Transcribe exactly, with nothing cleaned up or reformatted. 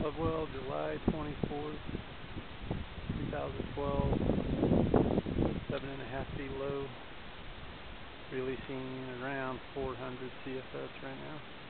Love well, July twenty-fourth, two thousand twelve, seven and a half feet low, releasing around four hundred C F S right now.